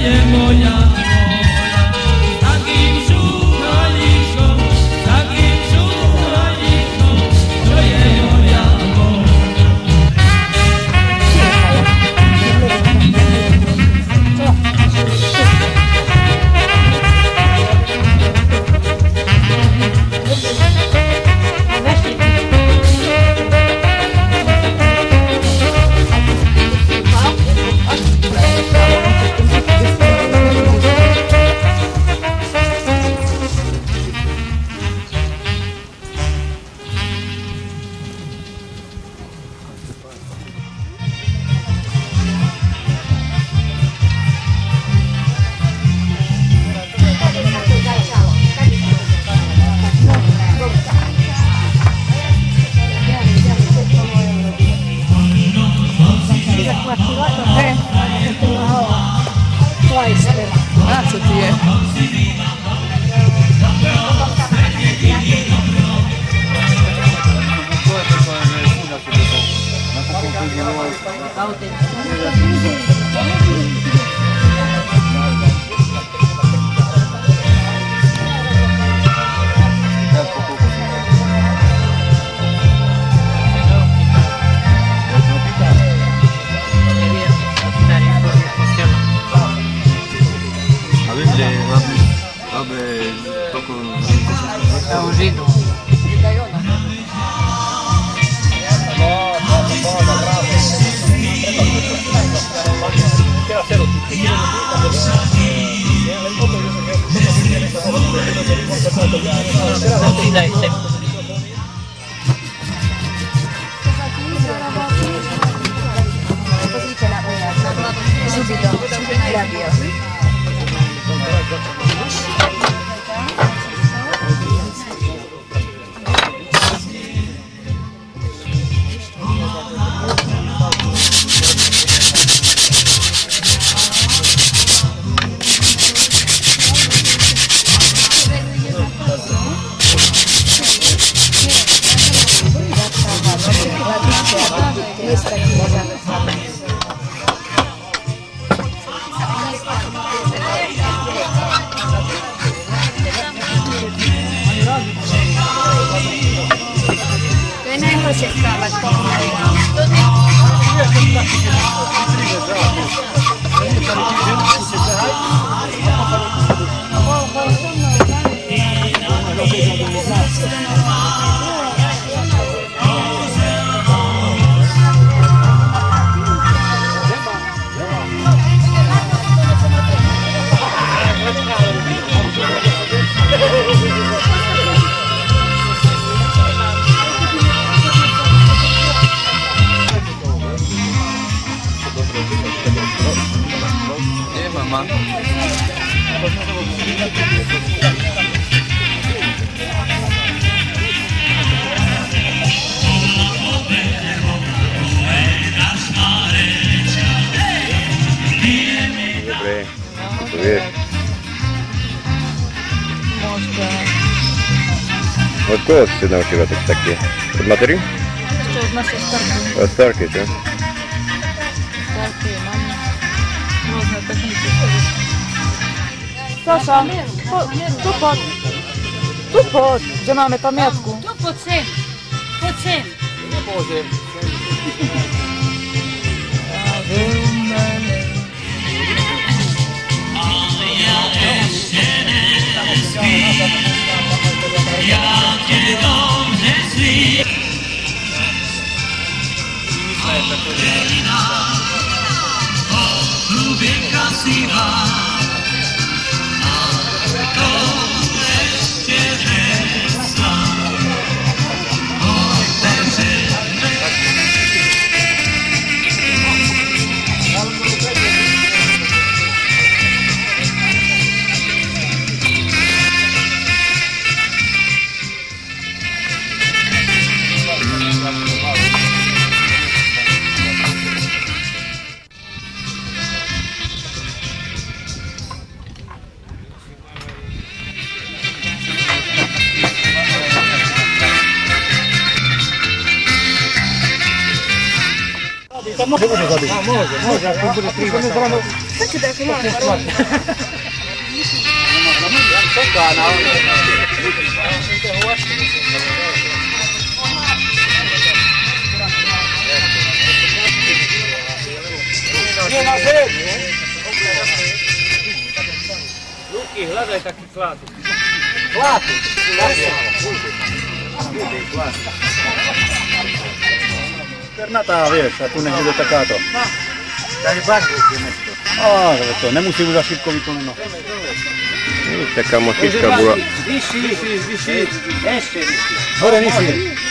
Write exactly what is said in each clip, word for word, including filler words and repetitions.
Cazzo ti è? Vabbè, poco... È un rito. Sì, dai, sì. Così ce la puoi subito, l'avvio. Od koho si sa naučila tak také? Od matery? Ešte od našej starky. Od starky, čo? Starky, mami. Rôzne techniky. Saša, po, tu poď. Tu poď, že máme pamiatku. Tu poď sem. Poď sem. Nemôžem. Może, może zabić. A może, może, jak to bude trýba. Také to ako máme parov. Nie na zem! Luky, hľadaj taký klátok. Klátok! Pernatá, vieš, a tu nech bude takáto. Tady barvou je mesto. Á, to nemusí už za šipkový to nemá. Taká masička bola. Vyšší, vyšší, vyšší. Ešte vyšší. Hore nižšie.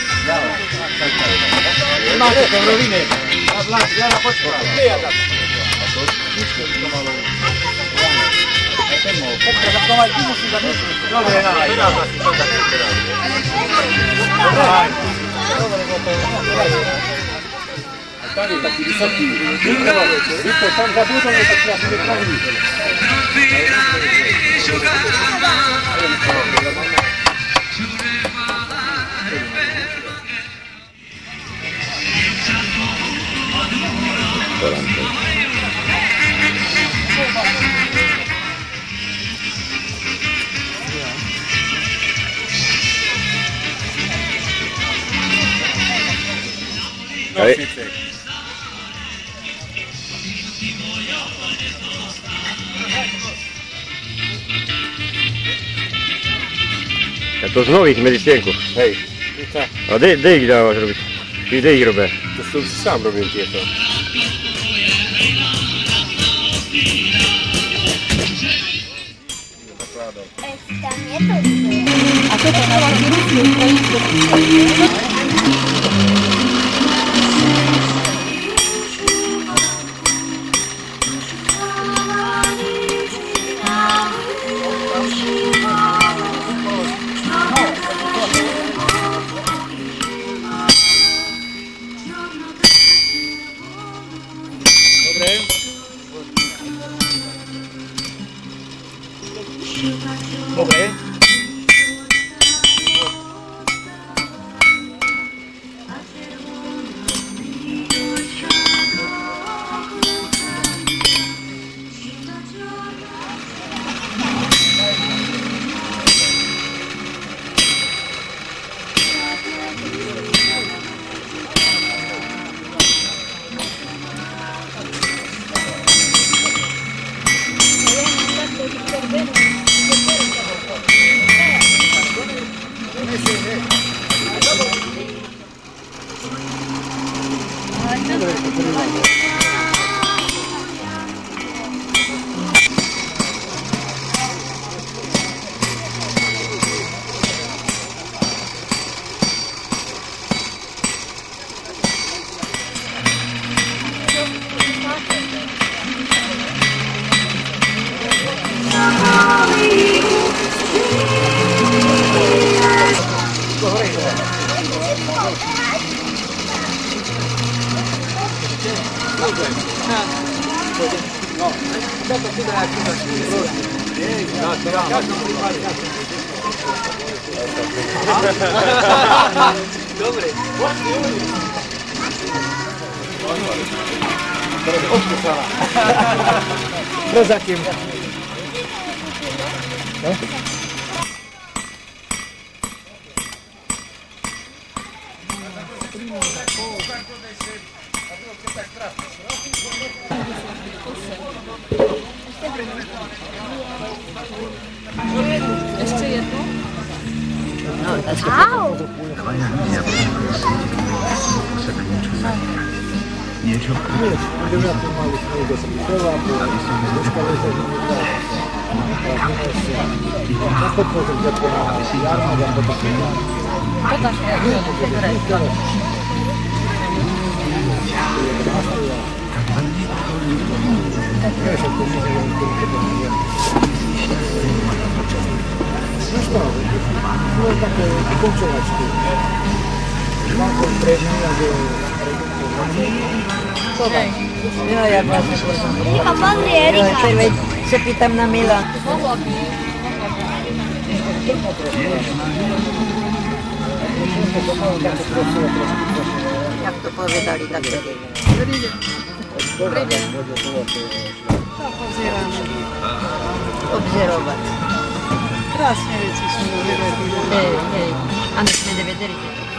Máte to v rovine. Jana, počkaj. Dobre, tady je taký vysoký. Víte, tam za budou je taký asi vypravný. Hej. A to z nových medicienkov. Hej. A kde, kde ich dávaš robiť? Kde ich robia? To som si sám robil tieto. A toto na ruky ukrajinské. Dobre. Dobre. Prozatím. Ešte jednu? Niečo? Nie, budeme na to mali smeť do Spisova, aby som dostali sa na sto procent ako na jarmák a potom sa Potom sa ja No što, to je také vykončovačky. Mám konkrétne, ako Jo, ja vlastne pozorím. Iba pozri, Erika. Veď sa pýtam na Mila. Mohla by. to malo také prosilo trošku. jak to povedali, tak to je. Obzerovať. Krásne veci sú vyvedeli. Hej, hej. A my sme nevedeli.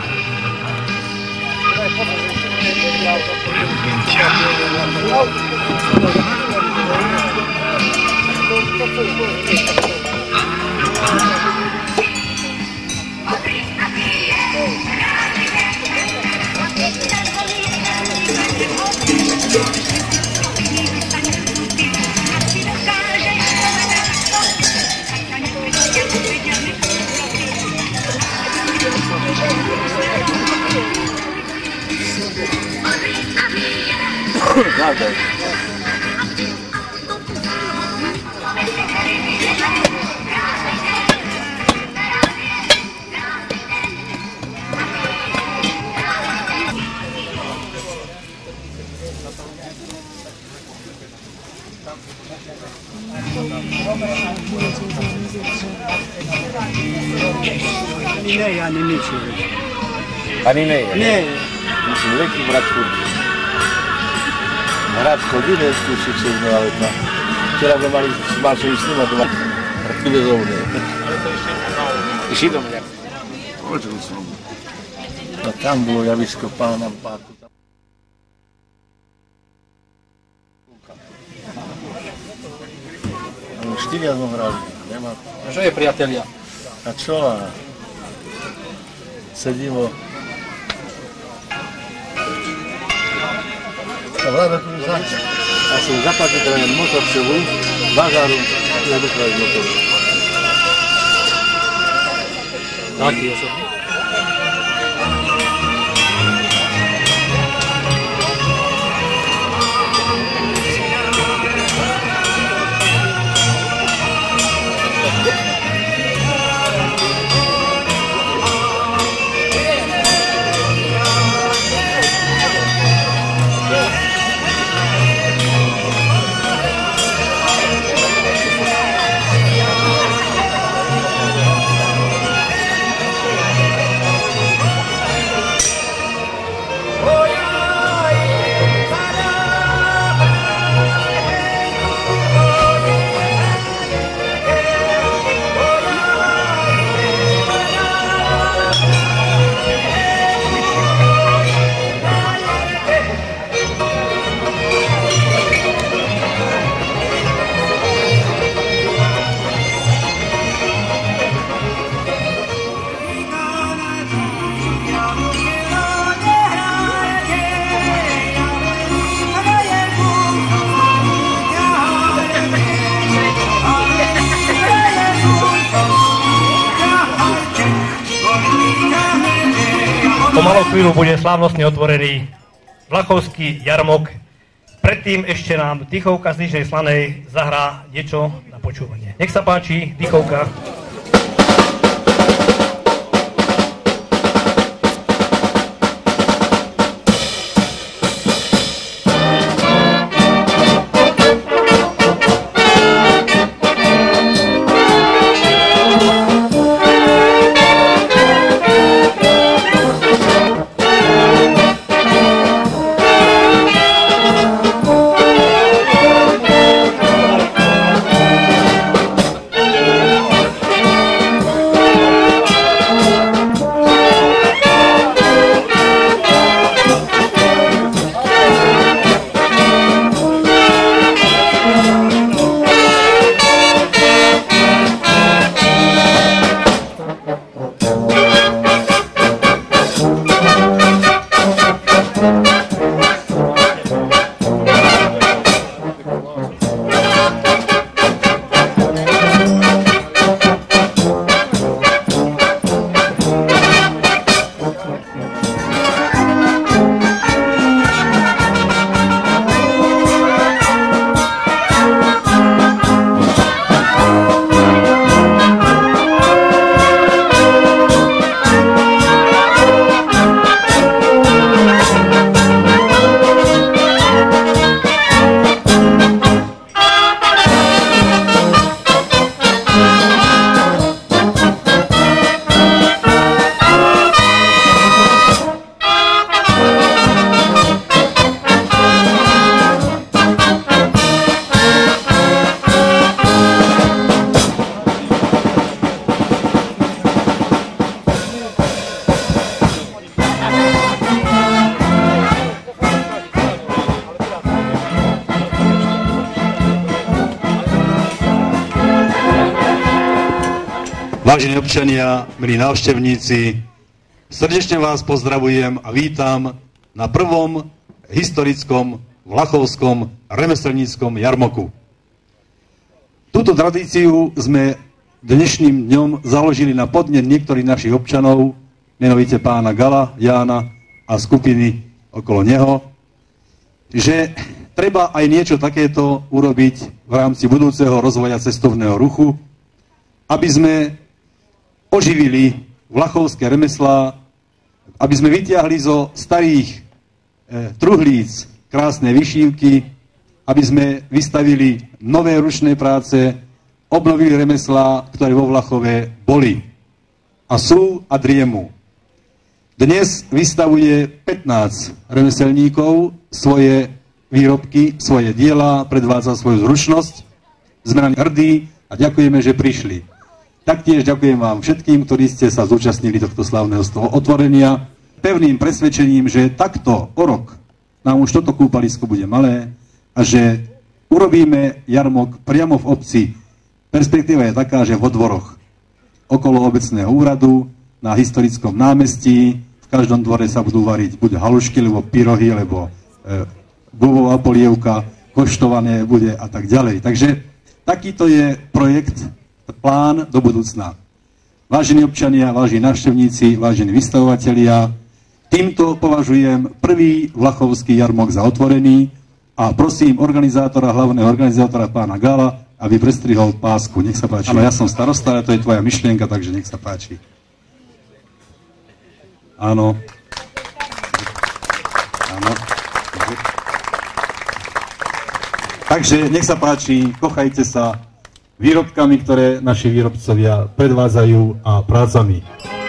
Prawda. Nie, ani nič. Ani nie je. Nie. Musím leký brať furt. Hrať chodíme, skúsiť sa z nová letná. Včera sme mali s Maršovi snímať doma. Bezovné. Išli do mňa. Počul som. A tam bolo javisko pána Páku. Štyria sme hrali. Nemá... A čo je priatelia? A čo? A sedimo. A vláda tu začal. Ja som zaplatil teda motor celú, bazáru, a dopravil motor. Taký osobný. Po malou chvíľu bude slávnostne otvorený Vlachovský jarmok. Predtým ešte nám Dýchovka z Nižnej Slanej zahrá niečo na počúvanie. Nech sa páči, Dýchovka. Vážení občania, milí návštevníci, srdečne vás pozdravujem a vítam na prvom historickom vlachovskom remeselníckom jarmoku. Túto tradíciu sme dnešným dňom založili na podnet niektorých našich občanov, menovite pána Gala, Jána a skupiny okolo neho, že treba aj niečo takéto urobiť v rámci budúceho rozvoja cestovného ruchu, aby sme oživili vlachovské remeslá, aby sme vytiahli zo starých e, truhlíc krásne vyšívky, aby sme vystavili nové ručné práce, obnovili remeslá, ktoré vo Vlachove boli a sú a driemu. Dnes vystavuje pätnásť remeselníkov svoje výrobky, svoje diela, predvádza svoju zručnosť. Sme na ne hrdí a ďakujeme, že prišli. Taktiež ďakujem vám všetkým, ktorí ste sa zúčastnili tohto slávneho otvorenia, pevným presvedčením, že takto o rok nám už toto kúpalisko bude malé a že urobíme jarmok priamo v obci. Perspektíva je taká, že vo dvoroch okolo obecného úradu, na historickom námestí, v každom dvore sa budú variť buď halušky, alebo pyrohy, alebo e, bubová polievka, koštované bude a tak ďalej. Takže takýto je projekt, plán do budúcna. Vážení občania, vážení návštevníci, vážení vystavovatelia, týmto považujem prvý vlachovský jarmok za otvorený a prosím organizátora, hlavného organizátora pána Gala, aby prestrihol pásku. Nech sa páči. Áno, ja som starosta, ale to je tvoja myšlienka, takže nech sa páči. Áno. Áno. Takže nech sa páči, kochajte sa výrobkami, ktoré naši výrobcovia predvádzajú a prácami.